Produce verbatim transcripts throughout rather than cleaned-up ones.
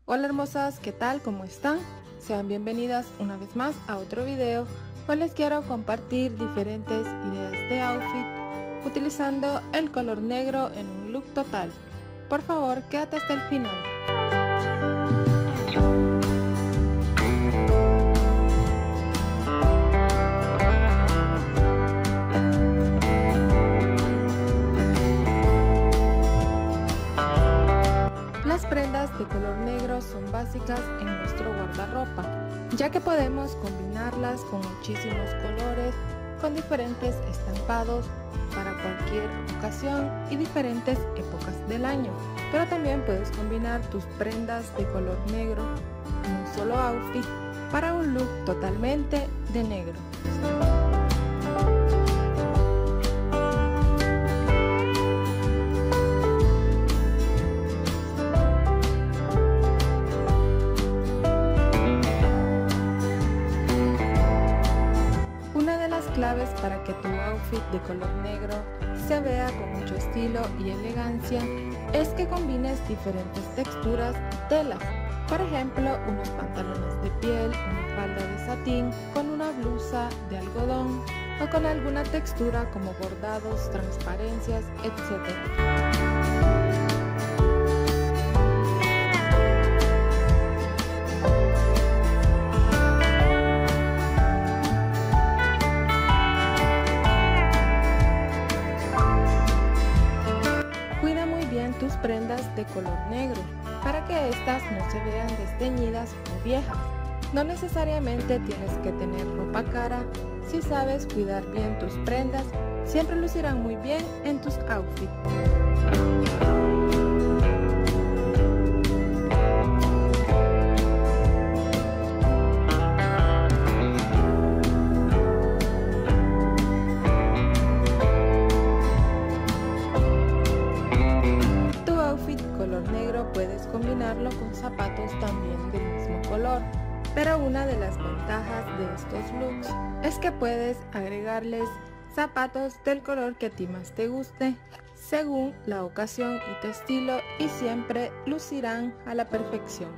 Hola hermosas, ¿qué tal? ¿Cómo están? Sean bienvenidas una vez más a otro video. Hoy les quiero compartir diferentes ideas de outfit utilizando el color negro en un look total. Por favor, quédate hasta el final. Las prendas de color negro son básicas en nuestro guardarropa, ya que podemos combinarlas con muchísimos colores, con diferentes estampados para cualquier ocasión y diferentes épocas del año. Pero también puedes combinar tus prendas de color negro en un solo outfit para un look totalmente de negro. Claves para que tu outfit de color negro se vea con mucho estilo y elegancia es que combines diferentes texturas y telas. Por ejemplo, unos pantalones de piel, una falda de satín con una blusa de algodón o con alguna textura como bordados, transparencias, etcétera. Tus prendas de color negro para que estas no se vean desteñidas o viejas. No necesariamente tienes que tener ropa cara. Si sabes cuidar bien tus prendas, siempre lucirán muy bien en tus outfits. Negro puedes combinarlo con zapatos también del mismo color, pero una de las ventajas de estos looks es que puedes agregarles zapatos del color que a ti más te guste según la ocasión y tu estilo, y siempre lucirán a la perfección.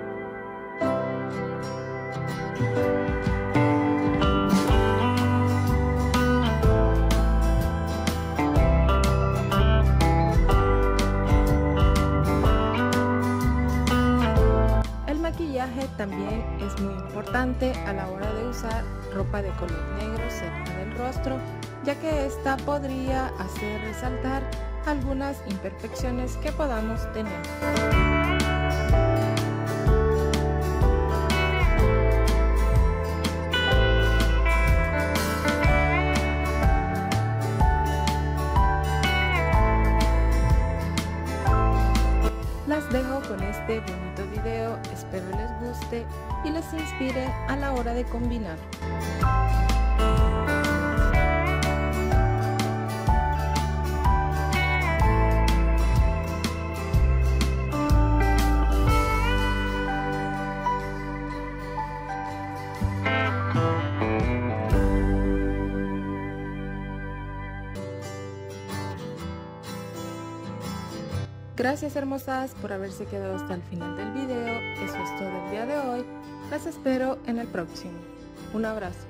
El maquillaje también es muy importante a la hora de usar ropa de color negro cerca del rostro, ya que esta podría hacer resaltar algunas imperfecciones que podamos tener. Las dejo con este bonito video, espero les guste y les inspire a la hora de combinar. Gracias hermosas por haberse quedado hasta el final del video. Eso es todo el día de hoy. Las espero en el próximo. Un abrazo.